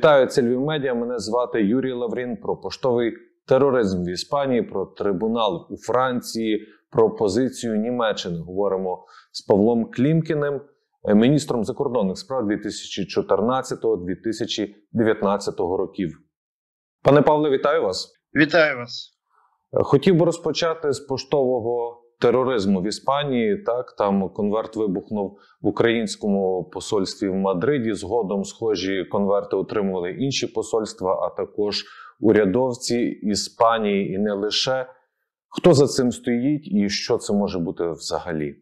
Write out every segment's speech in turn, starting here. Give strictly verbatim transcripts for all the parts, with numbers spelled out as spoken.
Вітаю, це Львів Медіа. Мене звати Юрій Лаврін. Про поштовий тероризм в Іспанії, про трибунал у Франції, про позицію Німеччини. Говоримо з Павлом Клімкіним, міністром закордонних справ дві тисячі чотирнадцятого - дві тисячі дев'ятнадцятого років. Пане Павле, вітаю вас. Вітаю вас. Хотів би розпочати з поштового тероризму в Іспанії. Так, там конверт вибухнув в українському посольстві в Мадриді. Згодом схожі конверти отримували інші посольства, а також урядовці Іспанії і не лише. Хто за цим стоїть і що це може бути взагалі?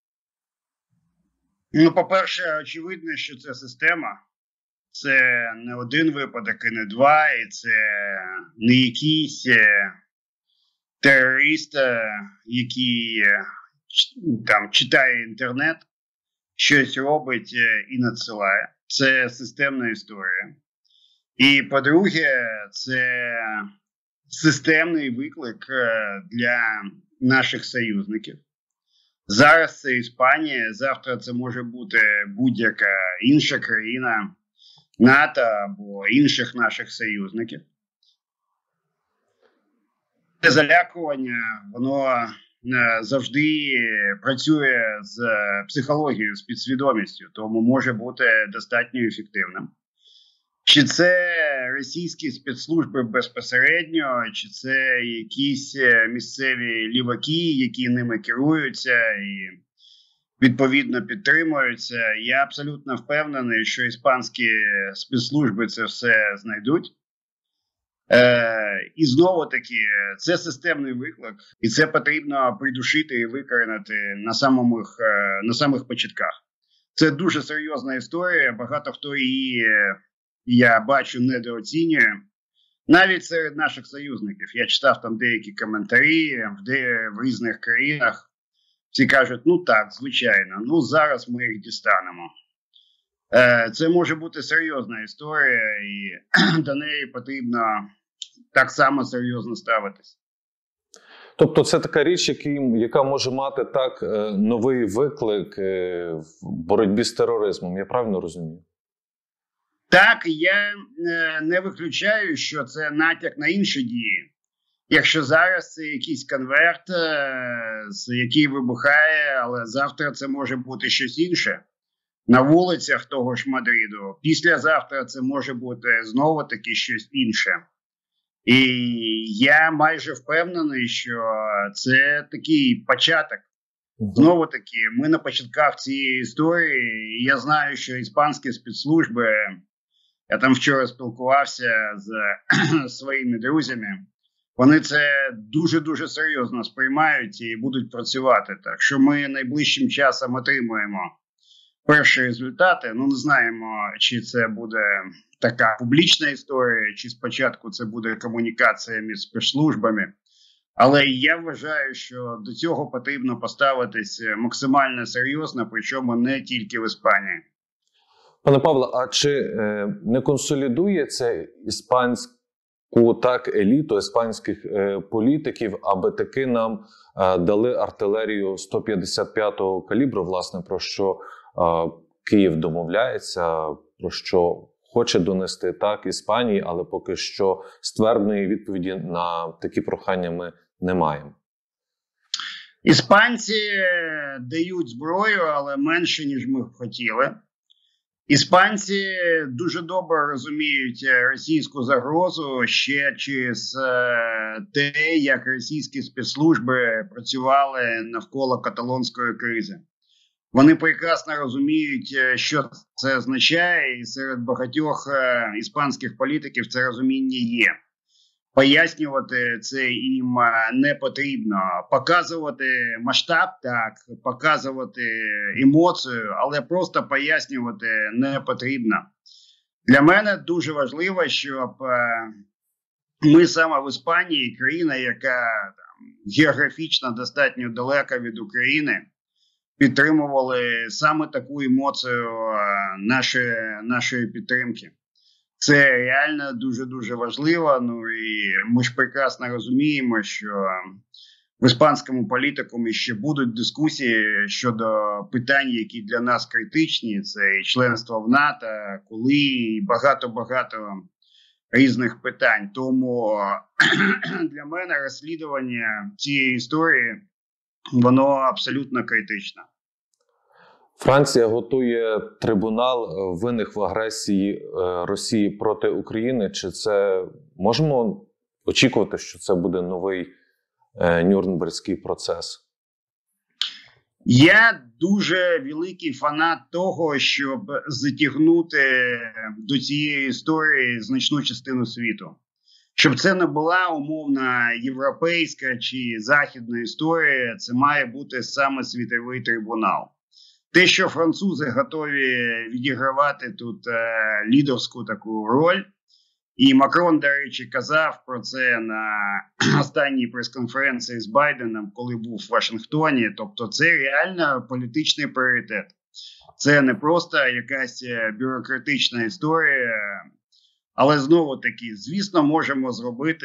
Ну, по-перше, очевидно, що це система. Це не один випадок і не два, і це не якийсь терорист, який там читає інтернет, щось робить і надсилає. Це системна історія. І, по-друге, це системний виклик для наших союзників. Зараз це Іспанія, завтра це може бути будь-яка інша країна НАТО або інших наших союзників. Це залякування, воно завжди працює з психологією, з підсвідомістю, тому може бути достатньо ефективним. Чи це російські спецслужби безпосередньо, чи це якісь місцеві ліваки, які ними керуються і відповідно підтримуються. Я абсолютно впевнений, що іспанські спецслужби це все знайдуть. Е, і знову-таки, це системний виклик, і це потрібно придушити і викорінити на самих, на самих початках. Це дуже серйозна історія, багато хто її, я бачу, недооцінює. Навіть серед наших союзників. Я читав там деякі коментарі в, де, в різних країнах. Всі кажуть, ну так, звичайно, ну зараз ми їх дістанемо. Е, це може бути серйозна історія, і до неї потрібно так само серйозно ставитись. Тобто це така річ, яка може мати так новий виклик в боротьбі з тероризмом, я правильно розумію? Так, я не виключаю, що це натяк на інші дії. Якщо зараз це якийсь конверт, який вибухає, але завтра це може бути щось інше. На вулицях того ж Мадриду. Післязавтра це може бути знову-таки щось інше. І я майже впевнений, що це такий початок. Знову-таки, ми на початках цієї історії. І я знаю, що іспанські спецслужби, я там вчора спілкувався з своїми друзями, вони це дуже-дуже серйозно сприймають і будуть працювати. Так що ми найближчим часом отримуємо перші результати. Ну, не знаємо, чи це буде така публічна історія, чи спочатку це буде комунікація між спецслужбами. Але я вважаю, що до цього потрібно поставитись максимально серйозно, причому не тільки в Іспанії. Пане Павле, а чи е, не консолідує це іспанську так еліту, іспанських е, політиків, аби таки нам е, дали артилерію сто п'ятдесят п'ятого калібру, власне, про що е, Київ домовляється, про що хоче донести так Іспанії, але поки що ствердної відповіді на такі прохання ми не маємо. Іспанці дають зброю, але менше, ніж ми б хотіли. Іспанці дуже добре розуміють російську загрозу ще через те, як російські спецслужби працювали навколо каталонської кризи. Вони прекрасно розуміють, що це означає, і серед багатьох іспанських політиків це розуміння є. Пояснювати це їм не потрібно. Показувати масштаб, так, показувати емоцію, але просто пояснювати не потрібно. Для мене дуже важливо, щоб ми саме в Іспанії, країна, яка там, географічно достатньо далека від України, підтримували саме таку емоцію нашої, нашої підтримки. Це реально дуже-дуже важливо. Ну і ми ж прекрасно розуміємо, що в іспанському політикумі ще будуть дискусії щодо питань, які для нас критичні. Це і членство в НАТО, коли і багато-багато різних питань. Тому для мене розслідування цієї історії, воно абсолютно критичне. Франція готує трибунал винних в агресії Росії проти України. Чи це можемо очікувати, що це буде новий Нюрнберзький процес? Я дуже великий фанат того, щоб затягнути до цієї історії значну частину світу. Щоб це не була умовна європейська чи західна історія, це має бути саме світовий трибунал. Те, що французи готові відігравати тут е, лідерську таку роль, і Макрон, до речі, казав про це на останній прес-конференції з Байденом, коли був в Вашингтоні. Тобто це реально політичний пріоритет. Це не просто якась бюрократична історія, але знову-таки, звісно, можемо зробити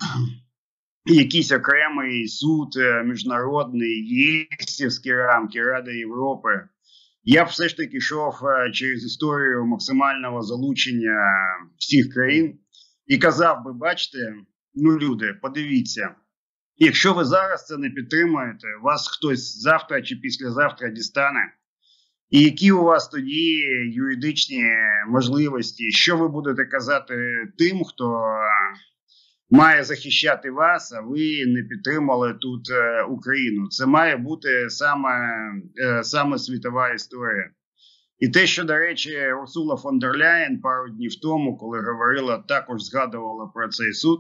якийсь окремий суд міжнародний, єсівські рамки, Ради Європи. Я б все ж таки йшов через історію максимального залучення всіх країн і казав би, бачите, ну люди, подивіться, якщо ви зараз це не підтримуєте, вас хтось завтра чи післязавтра дістане, і які у вас тоді юридичні можливості, що ви будете казати тим, хто має захищати вас, а ви не підтримали тут е, Україну. Це має бути саме, е, саме світова історія. І те, що, до речі, Урсула фон дер Ляєн пару днів тому, коли говорила, також згадувала про цей суд.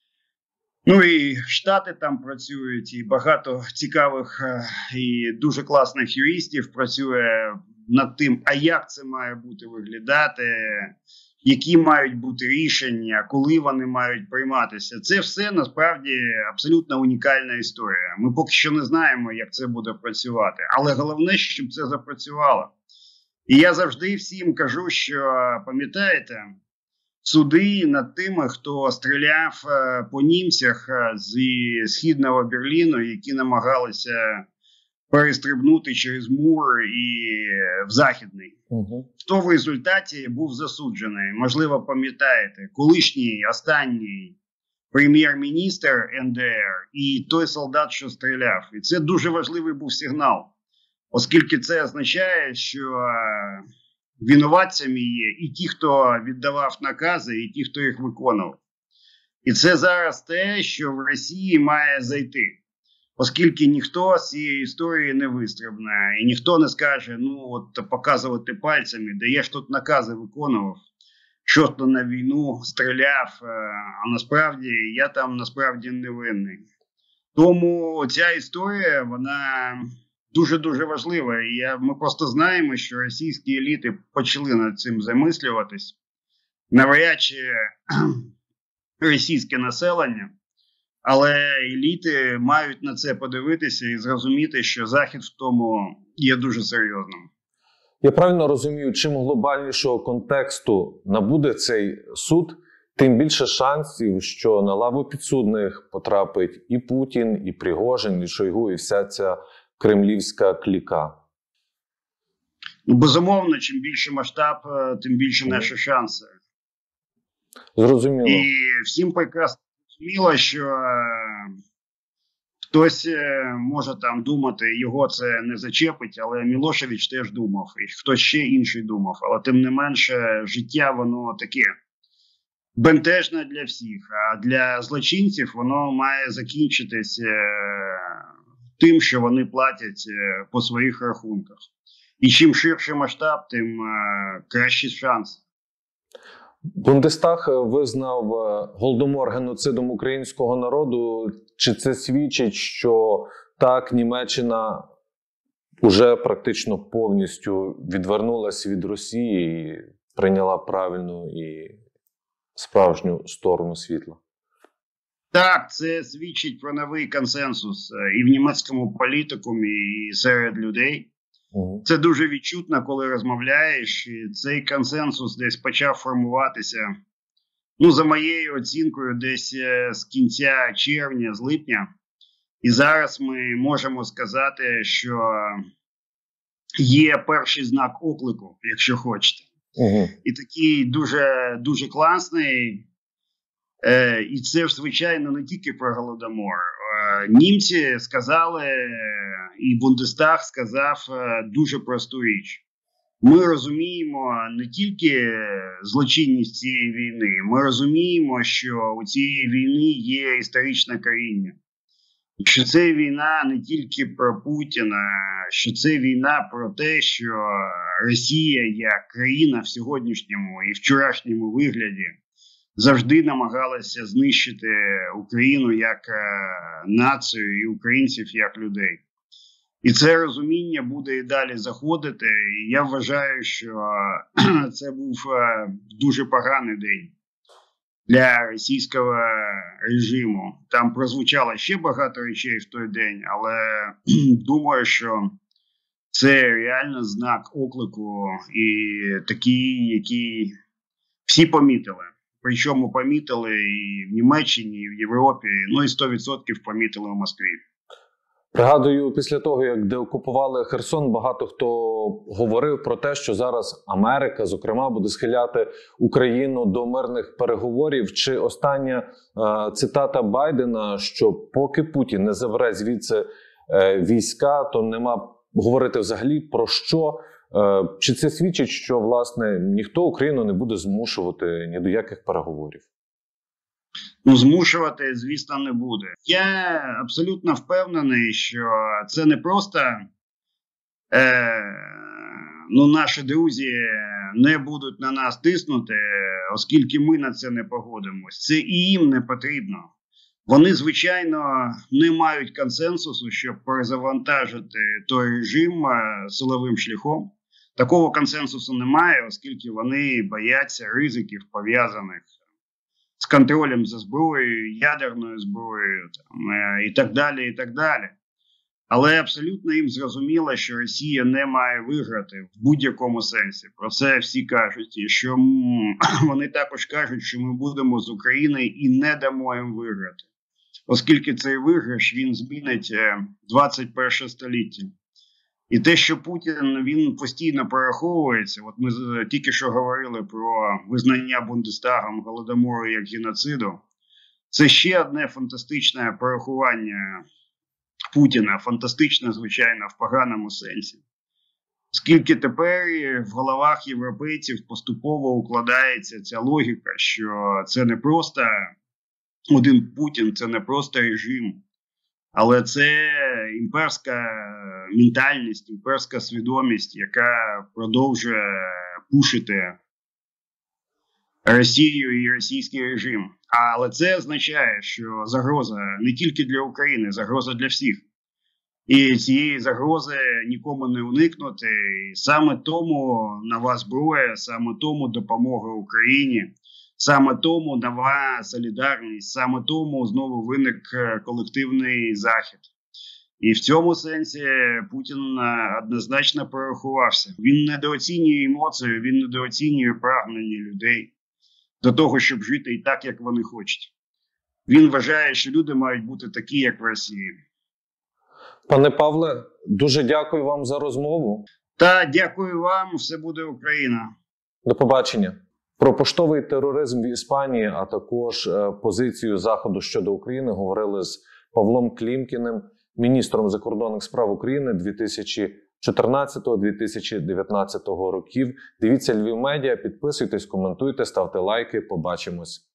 Ну і Штати там працюють, і багато цікавих е, і дуже класних юристів працює над тим, а як це має бути виглядати, які мають бути рішення, коли вони мають прийматися. Це все, насправді, абсолютно унікальна історія. Ми поки що не знаємо, як це буде працювати. Але головне, щоб це запрацювало. І я завжди всім кажу, що, пам'ятаєте, суди над тими, хто стріляв по німцях зі Східного Берліну, які намагалися перестрибнути через мур і в Західний. Угу. Хто в результаті був засуджений? Можливо, пам'ятаєте, колишній, останній прем'єр-міністр ен де ер і той солдат, що стріляв. І це дуже важливий був сигнал, оскільки це означає, що винуватцями є і ті, хто віддавав накази, і ті, хто їх виконував. І це зараз те, що в Росії має зайти. Оскільки ніхто з цієї історії не вистрибне, і ніхто не скаже, ну от показувати пальцями, де я ж тут накази виконував, що то на війну стріляв, а насправді я там насправді не винний. Тому ця історія, вона дуже-дуже важлива. І я, ми просто знаємо, що російські еліти почали над цим замислюватись. Навряд чи російське населення, але еліти мають на це подивитися і зрозуміти, що Захід в тому є дуже серйозним. Я правильно розумію, чим глобальнішого контексту набуде цей суд, тим більше шансів, що на лаву підсудних потрапить і Путін, і Пригожин, і Шойгу, і вся ця кремлівська кліка. Безумовно, чим більше масштаб, тим більше наші шанси. Зрозуміло. І всім прекрасно зрозуміло, що е, хтось е, може там думати, його це не зачепить, але Мілошевич теж думав, і хтось ще інший думав. Але тим не менше, життя воно таке бентежне для всіх, а для злочинців воно має закінчитись е, тим, що вони платять е, по своїх рахунках. І чим ширший масштаб, тим е, кращий шанс. Бундестаг визнав Голодомор геноцидом українського народу. Чи це свідчить, що так, Німеччина вже практично повністю відвернулася від Росії і прийняла правильну і справжню сторону світла? Так, це свідчить про новий консенсус і в німецькому політикумі, і серед людей. Це дуже відчутно, коли розмовляєш, і цей консенсус десь почав формуватися, ну, за моєю оцінкою, десь з кінця червня, з липня. І зараз ми можемо сказати, що є перший знак оклику, якщо хочете. Угу. І такий дуже, дуже класний. Е, і це ж, звичайно, не тільки про Голодомор. Е, німці сказали, і Бундестаг сказав е, дуже просту річ. Ми розуміємо не тільки злочинність цієї війни, ми розуміємо, що у цієї війни є історичне коріння. Що це війна не тільки про Путіна, що це війна про те, що Росія як країна в сьогоднішньому і вчорашньому вигляді завжди намагалася знищити Україну як націю і українців як людей. І це розуміння буде і далі заходити. І я вважаю, що це був дуже поганий день для російського режиму. Там прозвучало ще багато речей в той день, але думаю, що це реально знак оклику і такий, який всі помітили. Причому помітили і в Німеччині, і в Європі, ну і сто відсотків помітили в Москві. Пригадую, після того, як деокупували Херсон, багато хто говорив про те, що зараз Америка, зокрема, буде схиляти Україну до мирних переговорів. Чи остання е, цитата Байдена, що поки Путін не забере звідси е, війська, то нема говорити взагалі про що? Е, чи це свідчить, що, власне, ніхто Україну не буде змушувати ні до яких переговорів? Ну, змушувати, звісно, не буде. Я абсолютно впевнений, що це не просто е, ну, наші друзі не будуть на нас тиснути, оскільки ми на це не погодимось. Це і їм не потрібно. Вони, звичайно, не мають консенсусу, щоб перезавантажити той режим силовим шляхом. Такого консенсусу немає, оскільки вони бояться ризиків, пов'язаних з контролем за зброєю, ядерною зброєю там, і так далі, і так далі. Але абсолютно їм зрозуміло, що Росія не має виграти в будь-якому сенсі. Про це всі кажуть. І що вони також кажуть, що ми будемо з України і не дамо їм виграти. Оскільки цей виграш, він змінить двадцять перше століття. І те, що Путін, він постійно перераховується, от ми тільки що говорили про визнання Бундестагом Голодомору як геноциду, це ще одне фантастичне перерахування Путіна, фантастичне, звичайно, в поганому сенсі. Оскільки тепер в головах європейців поступово укладається ця логіка, що це не просто один Путін, це не просто режим, але це імперська ментальність, імперська свідомість, яка продовжує пушити Росію і російський режим. Але це означає, що загроза не тільки для України, загроза для всіх. І цієї загрози нікому не уникнути. І саме тому нова зброя, саме тому допомога Україні, саме тому нова солідарність, саме тому знову виник колективний захід. І в цьому сенсі Путін однозначно перерахувався. Він недооцінює емоції, він недооцінює прагнення людей до того, щоб жити і так, як вони хочуть. Він вважає, що люди мають бути такі, як в Росії. Пане Павле, дуже дякую вам за розмову. Та дякую вам, все буде Україна. До побачення. Про поштовий тероризм в Іспанії, а також позицію Заходу щодо України говорили з Павлом Клімкіним, міністром закордонних справ України дві тисячі чотирнадцятого - дві тисячі дев'ятнадцятого років. Дивіться Львів Медіа, підписуйтесь, коментуйте, ставте лайки. Побачимось.